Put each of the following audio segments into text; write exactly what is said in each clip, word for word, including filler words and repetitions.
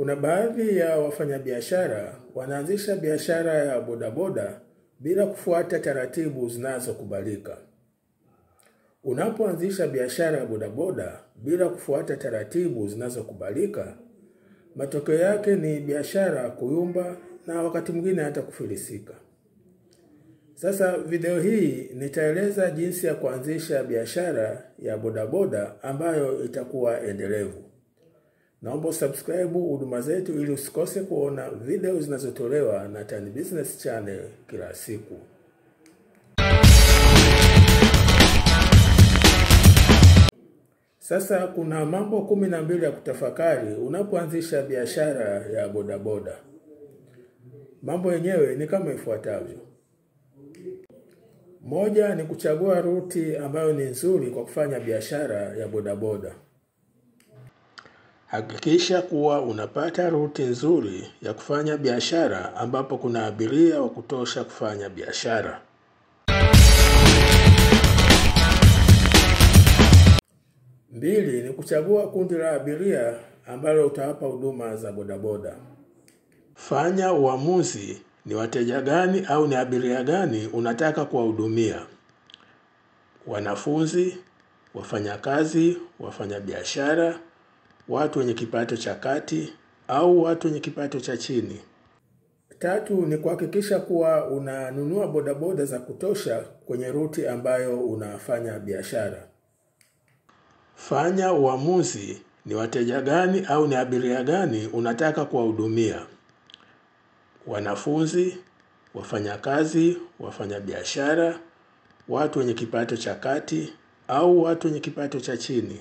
Kuna baadhi ya wafanyabiashara wanaanzisha biashara ya bodaboda bila kufuata taratibu zinazokubalika. Unapoanzisha biashara ya bodaboda bila kufuata taratibu zinazokubalika, matokeo yake ni biashara kuyumba na wakati mwingine hata kufilisika. Sasa video hii nitaeleza jinsi ya kuanzisha biashara ya bodaboda ambayo itakuwa endelevu. Naomba subscribe huduma zetu ili usikose kuona video zinazotolewa na Tan Business Channel kila siku. Sasa kuna mambo kumi na mbili ya kutafakari unapoanzisha biashara ya bodaboda. Mambo yenyewe ni kama ifuatavyo. Moja ni kuchagua ruti ambayo ni nzuri kwa kufanya biashara ya bodaboda. Hakikisha kuwa unapata ruti nzuri ya kufanya biashara ambapo kuna abiria wa kutosha kufanya biashara. Mbili ni kuchagua kundi la abiria ambalo utawapa huduma za bodaboda. Fanya uamuzi ni wateja gani au ni abiria gani unataka kuwahudumia. Wanafunzi, wafanyakazi, wafanyabiashara, watu wenye kipato cha kati au watu wenye kipato cha chini. Tatu ni kuhakikisha kuwa unanunua bodaboda za kutosha kwenye ruti ambayo unafanya biashara. Fanya uamuzi ni wateja gani au ni abiria gani unataka kuwahudumia. Wanafunzi, wafanyakazi, wafanyabiashara, watu wenye kipato cha kati au watu wenye kipato cha chini.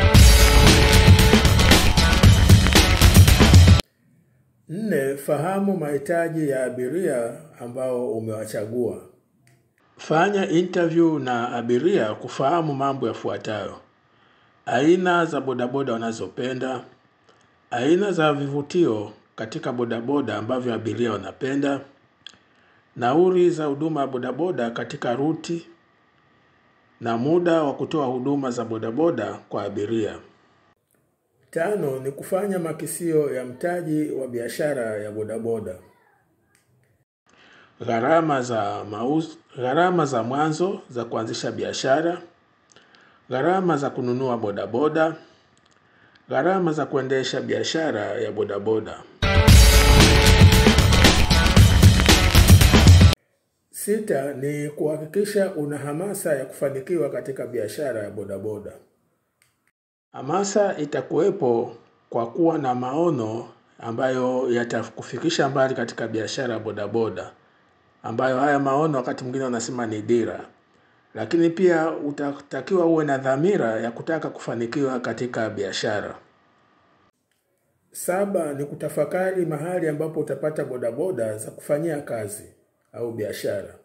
Nne, fahamu mahitaji ya abiria ambao umewachagua. Fanya interview na abiria kufahamu mambo yafuatayo. Aina za bodaboda wanazopenda, aina za vivutio katika bodaboda ambavyo abiria wanapenda, nauli za huduma ya bodaboda katika ruti, na muda wa kutoa huduma za bodaboda kwa abiria. Tano ni kufanya makisio ya mtaji wa biashara ya bodaboda. Gharama za mauzo, gharama za mwanzo za kuanzisha biashara, gharama za kununua bodaboda, gharama za kuendesha biashara ya bodaboda. Sita ni kuhakikisha una hamasa ya kufanikiwa katika biashara ya bodaboda. Hamasa itakuwepo kwa kuwa na maono ambayo yatakufikisha mbali katika biashara ya bodaboda, ambayo haya maono wakati mwingine wanasema ni dira. Lakini pia utatakiwa uwe na dhamira ya kutaka kufanikiwa katika biashara. Saba ni kutafakari mahali ambapo utapata bodaboda za kufanyia kazi au biashara.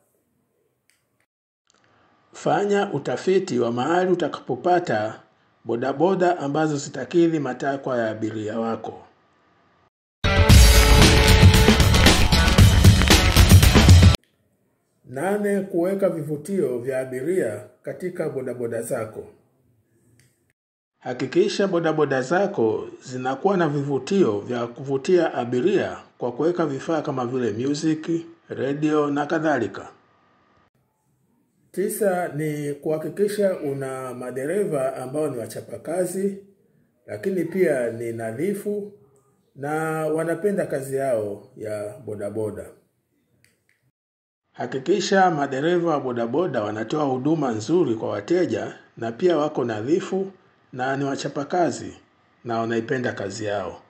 Fanya utafiti wa mahali utakapopata bodaboda ambazo zitakidhi matakwa ya abiria wako. Nane, kuweka vivutio vya abiria katika bodaboda zako. Hakikisha bodaboda zako zinakuwa na vivutio vya kuvutia abiria kwa kuweka vifaa kama vile music, radio na kadhalika. Tisa ni kuhakikisha una madereva ambao ni wachapakazi, lakini pia ni nadhifu na wanapenda kazi yao ya bodaboda. Hakikisha madereva wa bodaboda wanatoa huduma nzuri kwa wateja na pia wako nadhifu na ni wachapakazi na wanaipenda kazi yao.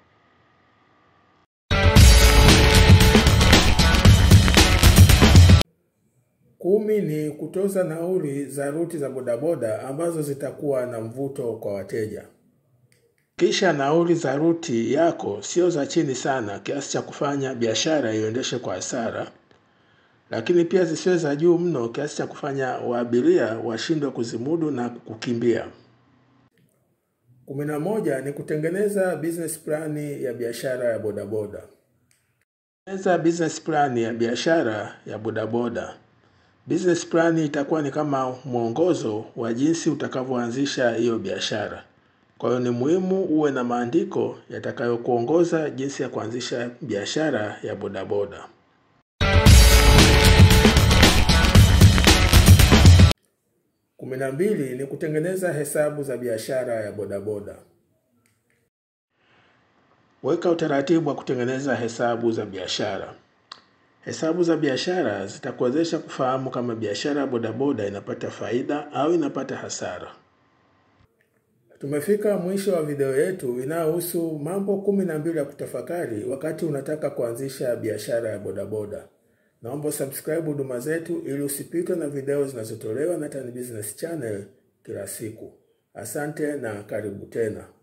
Kumi ni kutoza nauli za ruti za bodaboda ambazo zitakuwa na mvuto kwa wateja. Kisha nauli za ruti yako sio za chini sana kiasi cha kufanya biashara iendeshe kwa hasara, lakini pia zisiwe za juu mno kiasi cha kufanya waabiria washindwe kuzimudu na kukimbia. Kumi na moja ni kutengeneza business plan ya biashara ya bodaboda. Tengeneza business plan ya biashara ya bodaboda. Business plan itakuwa ni kama mwongozo wa jinsi utakavyoanzisha hiyo biashara. Kwa hiyo ni muhimu uwe na maandiko yatakayokuongoza jinsi ya kuanzisha biashara ya bodaboda. kumi na mbili ni kutengeneza hesabu za biashara ya bodaboda. Weka utaratibu wa kutengeneza hesabu za biashara. Hesabu za biashara zitakuwezesha kufahamu kama biashara ya bodaboda inapata faida au inapata hasara. Tumefika mwisho wa video yetu inayohusu mambo kumi na mbili ya kutafakari wakati unataka kuanzisha biashara ya bodaboda. Naomba subscribe huduma zetu ili usipitwe na video zinazotolewa na Tan Business Channel kila siku. Asante na karibu tena.